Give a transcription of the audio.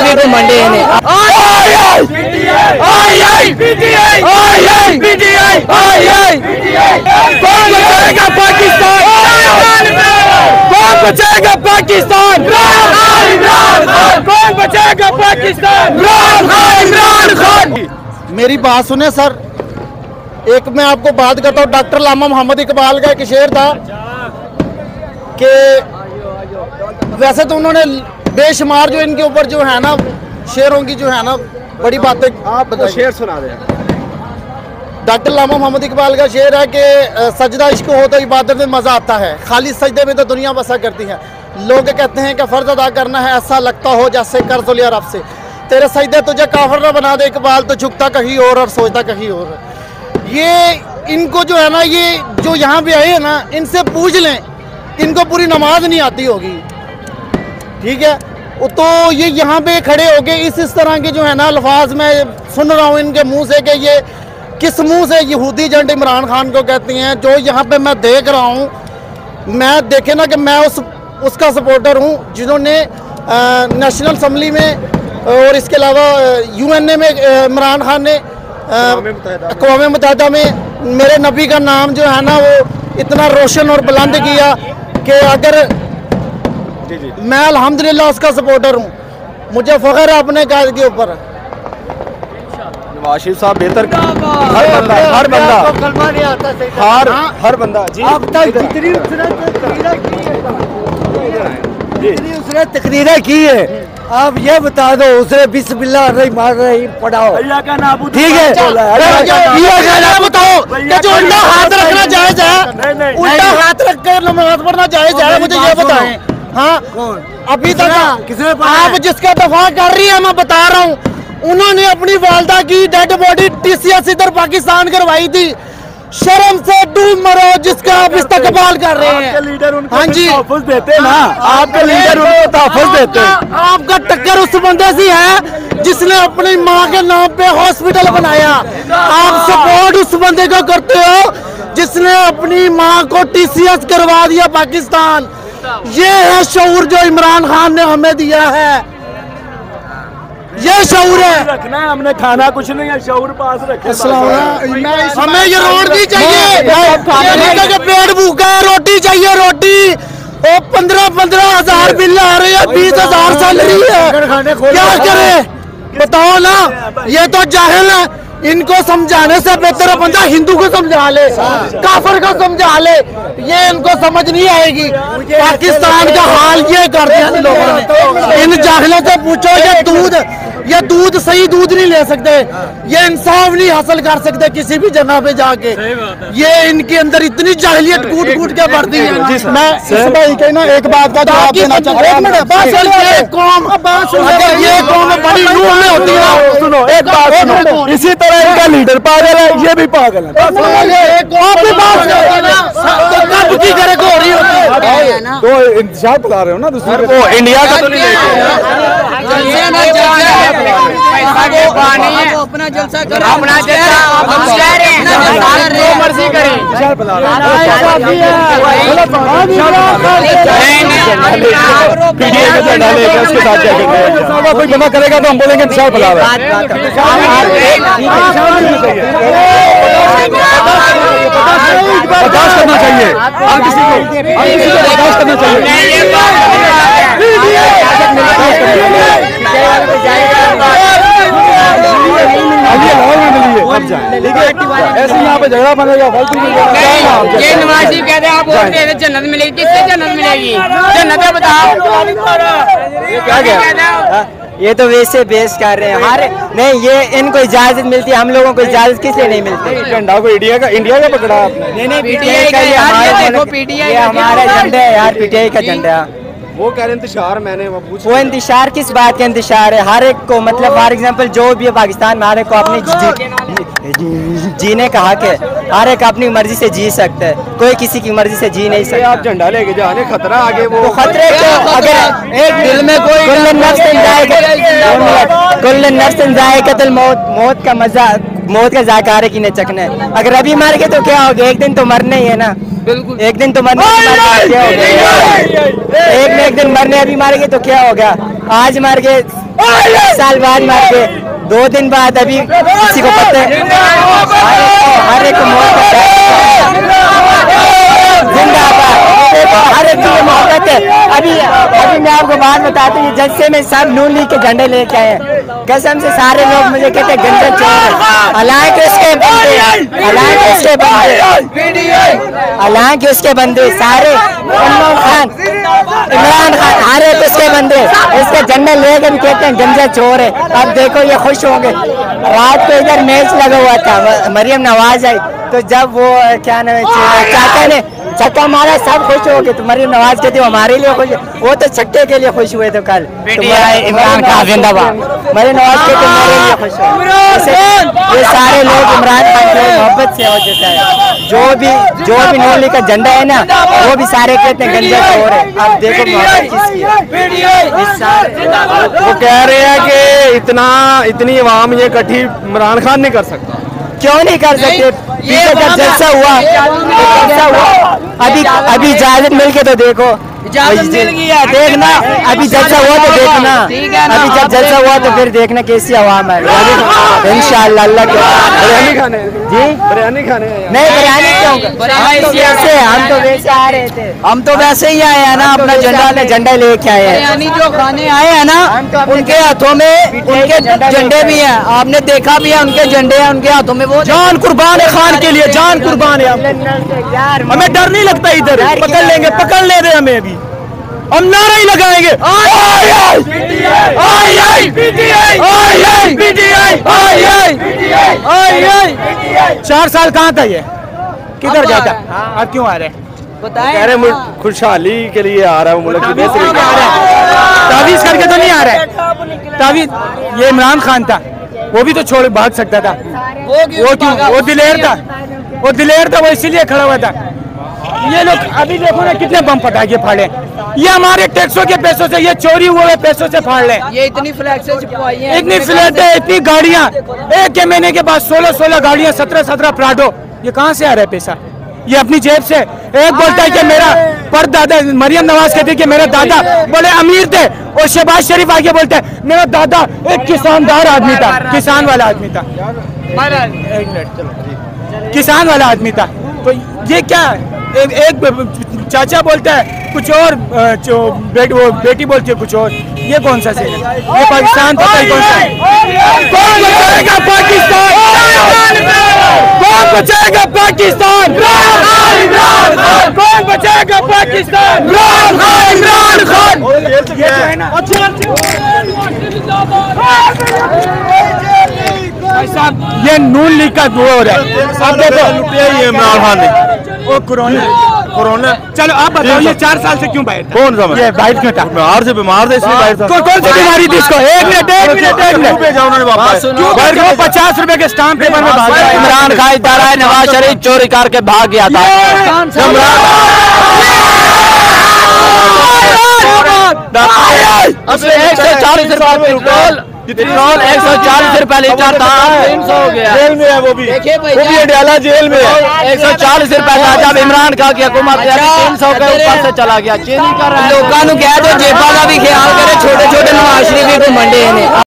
के घुमंडे ने कौन बचाएगा पाकिस्तान? कौन बचाएगा पाकिस्तान? कौन बचाएगा पाकिस्तान? मेरी बात सुने सर, एक मैं आपको बात करता हूँ। डॉक्टर अल्लामा मोहम्मद इकबाल का एक शेर था कि वैसे तो उन्होंने बेशुमार जो इनके ऊपर जो है ना शेरों की जो है ना बड़ी बातें आप शेर सुना दें। डॉक्टर अल्लामा मोहम्मद इकबाल का शेर है कि सजदा इश्क हो तो इबादत में मज़ा आता है, खाली सजदे में तो दुनिया बसा करती है। लोग कहते हैं कि फ़र्ज अदा करना है, ऐसा लगता हो जैसे कर्ज लिया रब से। तेरे सजदे तुझे काफिर न बना दे इकबाल, तो झुकता कहीं और सोचता कहीं और। ये इनको जो है ना, ये जो यहाँ पे आए हैं ना, इनसे पूछ लें, इनको पूरी नमाज नहीं आती होगी, ठीक है। तो ये यहाँ पे खड़े होके इस तरह के जो है ना अल्फाज मैं सुन रहा हूँ इनके मुंह से कि ये किस मुंह से यहूदी एजेंट इमरान खान को कहती हैं। जो यहाँ पे मैं देख रहा हूँ, मैं देखे ना कि मैं उसका सपोर्टर हूँ जिन्होंने नेशनल असम्बली में और इसके अलावा UNA में इमरान खान ने अक़वाम मुत्तहिदा में मेरे नबी का नाम जो है ना वो इतना रोशन और बुलंद किया कि अगर मैं अल्हम्दुलिल्लाह उसका सपोर्टर हूँ, मुझे फ़ख्र है अपने कायद के ऊपर। नवाज शरीफ साहब बेहतर हर बंदा जी अब तक जितनी उसने तकरीरें की है, आप ये बता दो उसने बिस्मिल्लाह रहमान पढ़ाओ, अल्लाह का नाम ठीक है। बताओ कि जो उल्टा हाथ रखना जायज है, उल्टा हाथ रख कर नमाज पढ़ना जायज है, मुझे ये बताएं। हाँ, अभी तक आप जिसका दफा कर रही है मैं बता रहा हूँ, उन्होंने अपनी वालदा की डेड बॉडी TCS इधर पाकिस्तान करवाई थी। शर्म से डूब मरो जिसका आप इस्तकबाल कर रहे हैं। हाँ जी, तहफ़्फ़ुज़ देते ना, आपके लीडर उनको तहफ़्फ़ुज़ देते। आपका टक्कर उस बंदे से है जिसने अपनी माँ के नाम पे हॉस्पिटल बनाया। आप सपोर्ट उस बंदे को करते हो जिसने अपनी माँ को TCS करवा दिया पाकिस्तान। ये है शऊर जो इमरान खान ने हमें दिया है, ये शऊर है। रखना है हमने, खाना कुछ नहीं है, शऊर पास रखे। हमें ये रोटी चाहिए, पेट भूखा है, रोटी चाहिए रोटी। और 15-15 हज़ार बिल आ रहे हैं, 20,000 सैलरी है, क्या करे बताओ ना। ये तो जाहिल है, इनको समझाने से बेहतर बंदा हिंदू को समझा ले, काफिर को समझा ले, ये इनको समझ नहीं आएगी। पाकिस्तान का हाल ये कर दिया इन लोगों ने। इन जाहिलों से पूछो, ये दूध सही दूध नहीं ले सकते, ये इंसाफ नहीं हासिल कर सकते किसी भी जगह पे जाके। ये इनके अंदर इतनी जाहिलियत कूट के भरती है। मैं इस भाई के ना एक बात का जवाब देना चाहता हूँ। ये कौम बड़ी रूह में होती है। सुनो एक बात सुनो, इसी तरह इनका लीडर पागल है, ये भी पागल है। तो इंतजार बुला रहे हो ना दूसरे को, इंडिया का तो नहीं अपना जलसा करें, अपना मर्जी करें। उसके साथ क्या कोई बना करेगा तो हम बोलेंगे इंतजार बुला रहे हैं। बर्दाश्त करना चाहिए, हर किसी को बर्दाश्त करना चाहिए। ऐसे यहाँ पे झगड़ा बनेगा, ये नवाज शरीफ कहते हैं आप वोट दे दे जन्नत मिलेगी, किससे जन्नत मिलेगी? जन्नत बताओ क्या क्या। ये तो वैसे बेस कर रहे हैं हमारे, नहीं ये इनको इजाजत मिलती है, हम लोगों को इजाजत किस लिए नहीं मिलती? झंडा को इंडिया का पकड़ा आपने? नहीं PTI का, ये हमारा झंडा है यार, PTI का झंडा। वो कह रहे इंतशार, मैंने वो इंतशार किस बात का इंतशार है? हर एक को मतलब फॉर एग्जांपल जो भी है पाकिस्तान में, हर एक को अपनी जीने का हक है, हर एक अपनी मर्जी से जी सकता है, कोई किसी की मर्जी से जी नहीं सकता। आप झंडा लेके जाने खतरा आगे, वो खतरे को अगर एक दिल में कोई कुल्ल नफ्स जायक़तुल मौत का मजा, मौत का जायका हर एक ने चखना है। अगर अभी मर गए तो क्या हो गया? एक दिन तो मरना ही है ना, बिल्कुल एक दिन तो मरने, एक दिन मरने, अभी मार गए तो क्या हो गया? आज मार गए साल बाद मार के 2 दिन बाद अभी किसी को पता है हर एक को मौत जिंदाबाद हर एक की मोहब्बत है। अभी मैं आपको बात बताता हूँ, जलसे में सब नून लीग के झंडे लेके आए हैं। कसम से सारे लोग मुझे कहते हैं गंजा चोर है। हालांकि उसके बंदे सारे इमरान खान हर एक उसके बंदे इसके झंडे लेके भी कहते हैं गंजा चोर है। अब देखो ये खुश होंगे। रात को इधर मैच लगा हुआ था, मरियम नवाज आई तो जब वो क्या नाम है चाचा ने छक्का मारा सब खुश हो गए। तो मरियम नवाज कहती हमारे लिए खुश, वो तो छक्के के लिए खुश हुए थे कल। इमरान खान जिंदाबाद, मरियम नवाज कहते मेरे लिए खुश हो। ये सारे लोग इमरान खान की मोहब्बत से हो जाता है। जो भी नून लीग का झंडा है ना वो भी सारे कहते हैं गंजा चोर है। आप देखो मोहब्बत किसकी है। वो कह रहे हैं कि इतनी आवाम ये इकट्ठी इमरान खान नहीं कर सकता। क्यों नहीं कर सकते? पीछे जब जलसा हुआ अभी इजाजत मिल के तो देखो, देखना अभी जलसा हुआ तो देखना, अभी जब जलसा हुआ तो फिर देखना कैसी आवाम है इंशाअल्लाह। अल्लाह के बिरयानी खाने जी बिरयानी खाने नहीं बिरयानी क्यों? हम तो वैसे आ रहे थे, हम तो वैसे ही आए हैं ना, अपना झंडा लेके आए हैं। बिरयानी जो खाने आए हैं ना उनके हाथों में उनके झंडे भी हैं, आपने देखा भी है उनके झंडे हैं उनके हाथों में। वो जान कुर्बान है खान के लिए, जान कुर्बान है। हमें डर नहीं लगता, इधर पकड़ लेंगे, पकड़ ले रहे हमें अभी। हम नारा ही लगाएंगे 4 साल कहाँ था ये, किधर जाता, अब क्यों आ रहे हैं? कह रहे खुशहाली के लिए आ रहा है, मुल्क की बेहतरी तावीज करके तो नहीं आ रहा है। तावीज ये इमरान खान था, वो भी तो छोड़ भाग सकता था। वो क्यों? वो दिलेर था, वो इसीलिए खड़ा हुआ था। ये लोग अभी देखो ना कितने बम पटाखे फाड़े, ये हमारे टैक्सों के पैसों से, ये चोरी हुए पैसों से फाड़ ले। ये इतनी फ्लैक्सें छुपवाई हैं, इतनी फ्लैटें, इतनी गाड़ियां, एक के महीने के बाद 16 गाड़ियां, 17 प्राडो। ये कहाँ से आ रहा है पैसा? ये अपनी जेब से। एक बोलता है कि मेरा परदादा, मरियम नवाज कहती है कि मेरा दादा बड़े अमीर थे, और शहबाज शरीफ आके बोलते हैं मेरा दादा एक किसानदार आदमी था, किसान वाला आदमी था। किसान वाला आदमी था। तो ये क्या एक चाचा बोलता है कुछ और, वो बेटी बोलती है कुछ और। ये कौन सा सीन है? ये पाकिस्तान पता है कौन सा है? कौन बचाएगा पाकिस्तान? कौन बचाएगा पाकिस्तान? कौन बचाएगा पाकिस्तान? इमरान खान। ये नून लीग का वो हो रहा है। अब देखो इमरान खान ने वो कोरोना चलो आप बताओ ये 4 साल से क्यों बाहर था? कौन सा ये बाहर क्यों था? बाहर से बीमार था इसलिए बाहर था। कौन सी बीमारी थी इसको? एक मिनट 50 रुपए के स्टाम्प पेपर में भाग गया इमरान खान इदारा नवाज शरीफ चोरी करके भाग गया था। 140 रुपए पेट्रोल, 140 रुपए लीटर था, 300 हो गया। जेल में है वो भी डाला जेल में है। 140 रुपए था जब इमरान खान की हुकूमत 300 के ऊपर से चला गया। चीनी कर रहा है लोगों को कह दो जेबा का भी ख्याल करे, छोटे छोटे नवाज शरीफ को मंडे ने।